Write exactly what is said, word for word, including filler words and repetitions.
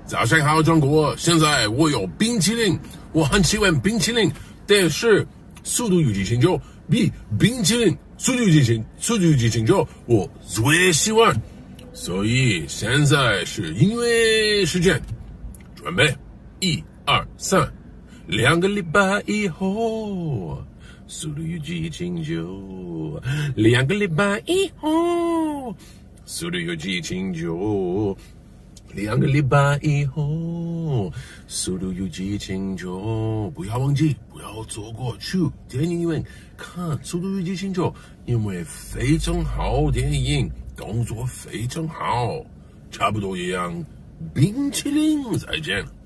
早上好，中国！现在我有冰淇淋，我很喜欢冰淇淋，但是《速度与激情九》比冰淇淋《速度与激情》《速度与激情九》我最喜欢，所以现在是音乐时间，准备，一二三，两个礼拜以后，《速度与激情九》，两个礼拜以后，《速度与激情九》。两个礼拜以后，速度与激情九，不要忘记，不要错过去电影院看速度与激情九，因为非常好电影，动作非常好，差不多一样，冰淇淋再见。